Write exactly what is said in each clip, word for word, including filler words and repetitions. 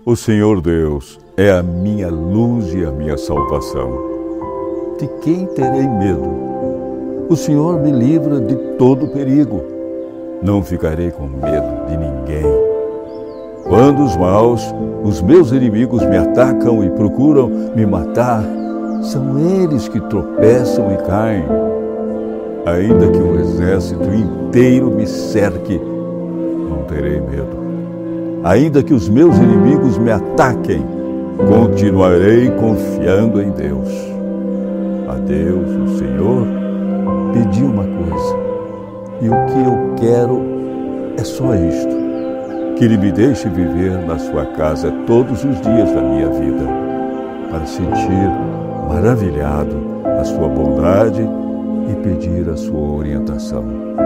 O Senhor Deus é a minha luz e a minha salvação. De quem terei medo? O Senhor me livra de todo perigo. Não ficarei com medo de ninguém. Quando os maus, os meus inimigos, me atacam e procuram me matar, são eles que tropeçam e caem. Ainda que um exército inteiro me cerque, não terei medo. Ainda que os meus inimigos me ataquem, continuarei confiando em Deus. A Deus, o Senhor, pedi uma coisa, e o que eu quero é só isto: que Ele me deixe viver na sua casa todos os dias da minha vida, para sentir maravilhado a sua bondade e pedir a sua orientação.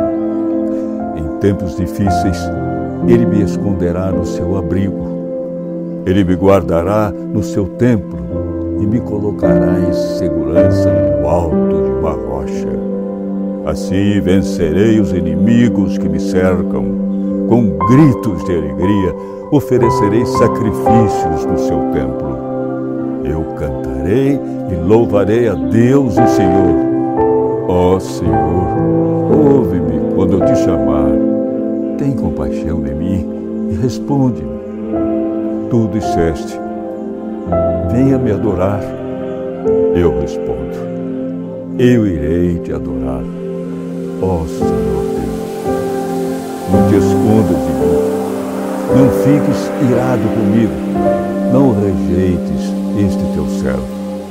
Em tempos difíceis, Ele me esconderá no seu abrigo. Ele me guardará no seu templo e me colocará em segurança no alto de uma rocha. Assim vencerei os inimigos que me cercam. Com gritos de alegria, oferecerei sacrifícios no seu templo. Eu cantarei e louvarei a Deus e Senhor. Ó Senhor, ouve-me quando eu te chamar. Tem compaixão de mim e responde-me. Tu disseste: venha me adorar. Eu respondo: eu irei te adorar. Ó Senhor Deus, não te escondas de mim. Não fiques irado comigo. Não rejeites este teu servo.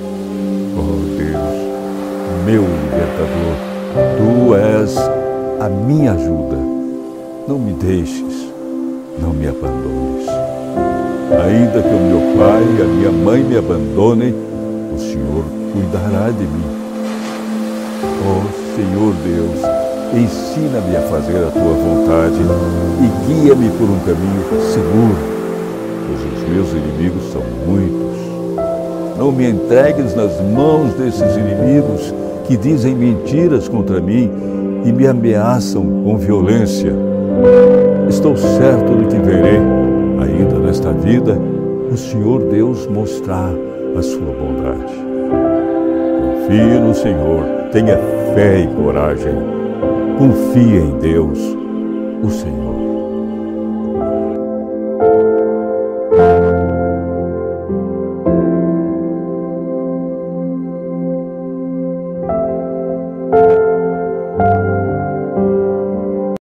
Ó Deus, meu libertador, tu és a minha ajuda. Não me deixes, não me abandones. Ainda que o meu pai e a minha mãe me abandonem, o Senhor cuidará de mim. Ó Senhor Deus, ensina-me a fazer a tua vontade e guia-me por um caminho seguro, pois os meus inimigos são muitos. Não me entregues nas mãos desses inimigos que dizem mentiras contra mim e me ameaçam com violência. Estou certo de que verei, ainda nesta vida, o Senhor Deus mostrar a sua bondade. Confie no Senhor, tenha fé e coragem. Confie em Deus, o Senhor.